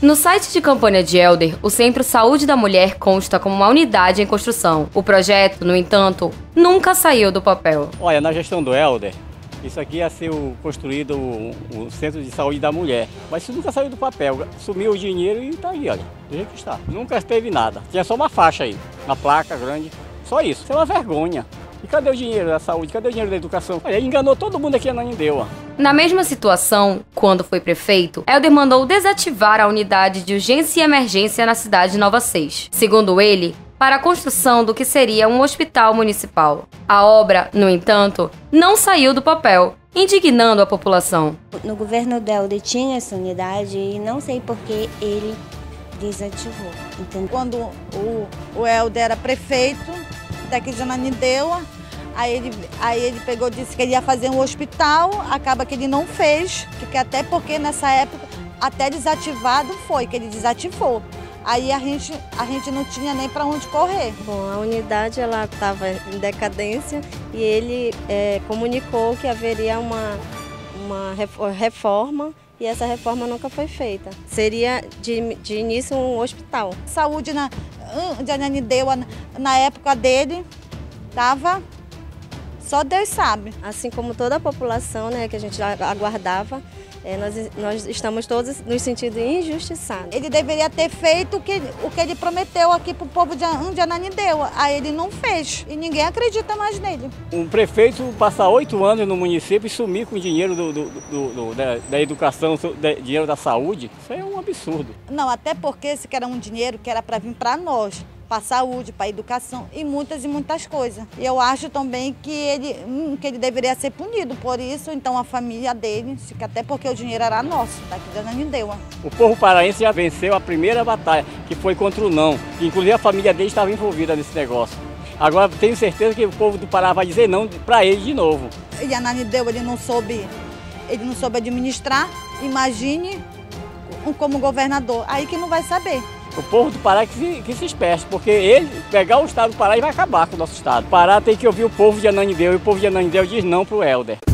No site de campanha de Helder, o Centro Saúde da Mulher consta como uma unidade em construção. O projeto, no entanto, nunca saiu do papel. Olha, na gestão do Helder, isso aqui ia ser construído o Centro de Saúde da Mulher, mas isso nunca saiu do papel. Sumiu o dinheiro e está aí, olha, do jeito que está. Nunca teve nada. Tinha só uma faixa aí, uma placa grande, só isso. Isso é uma vergonha. E cadê o dinheiro da saúde? Cadê o dinheiro da educação? Olha, ele enganou todo mundo aqui em Ananindeua. Na mesma situação, quando foi prefeito, Helder mandou desativar a unidade de urgência e emergência na cidade de Nova Seixas. Segundo ele, para a construção do que seria um hospital municipal. A obra, no entanto, não saiu do papel, indignando a população. No governo Helder tinha essa unidade e não sei por que ele desativou. Entendeu? Quando o Helder era prefeito daqui de Ananindeua, aí ele pegou e disse que ele ia fazer um hospital, acaba que ele não fez, até porque nessa época até desativado foi, que ele desativou. Aí a gente não tinha nem para onde correr. Bom, a unidade ela estava em decadência e ele comunicou que haveria uma reforma e essa reforma nunca foi feita. Seria de início um hospital. Saúde de Ananindeua, na época dele, estava, só Deus sabe. Assim como toda a população, né, que a gente aguardava, nós estamos todos nos sentindo injustiçados. Ele deveria ter feito o que ele prometeu aqui para o povo de Ananindeua. Aí ele não fez e ninguém acredita mais nele. Um prefeito passar 8 anos no município e sumir com o dinheiro da educação, dinheiro da saúde, isso é um absurdo. Não, até porque esse que era um dinheiro que era para vir para nós, para a saúde, para a educação e muitas coisas. E eu acho também que ele deveria ser punido por isso, então a família dele, até porque o dinheiro era nosso, daqui de Ananindeua. O povo paraense já venceu a primeira batalha, que foi contra o não. Inclusive a família dele estava envolvida nesse negócio. Agora tenho certeza que o povo do Pará vai dizer não para ele de novo. E Ananindeua ele não soube administrar, imagine como governador, aí que não vai saber. O povo do Pará que se esperte, porque ele pegar o estado do Pará e vai acabar com o nosso estado. O Pará tem que ouvir o povo de Ananindeua e o povo de Ananindeua diz não para o Helder.